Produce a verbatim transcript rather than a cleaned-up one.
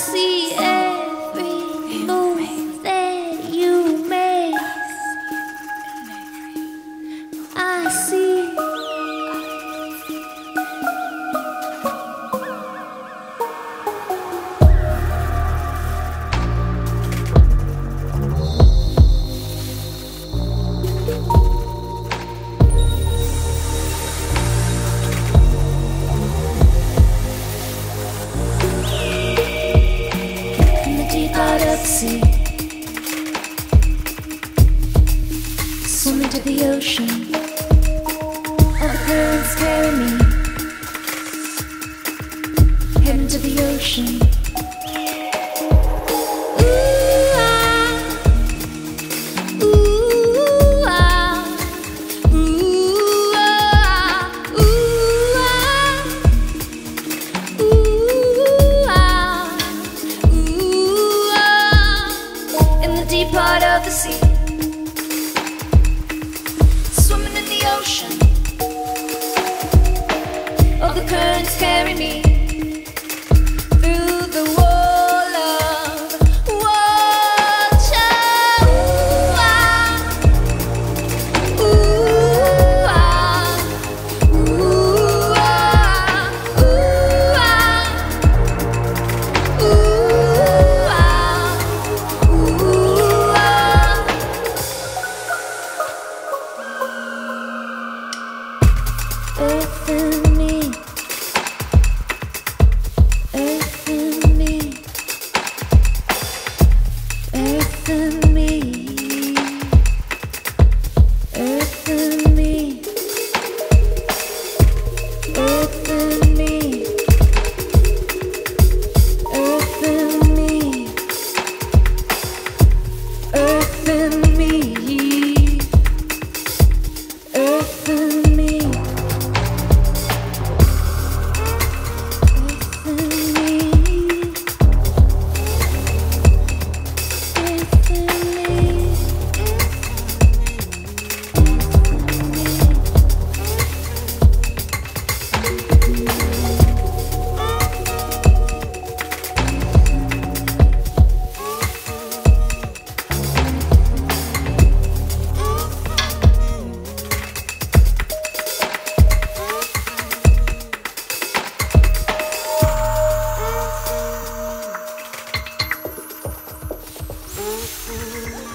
see every move that you make. I see. Out of the sea, swim into the ocean. All the currents carry me, head into the ocean. Ooh, ah, ooh, ah, ooh, ah, ooh, ah, ooh, ah, ooh, ah. In the deep part of the sea, swimming in the ocean. All the currents carry me through the wall of water. Ooh, ah, ooh, ah, ooh, ah, ooh, ah, ooh, ah, ooh, ah. Earth and me, earth and me, earth and me, earth and me, earth and me, earth and me, earth and me, earth and me. Mm-hmm.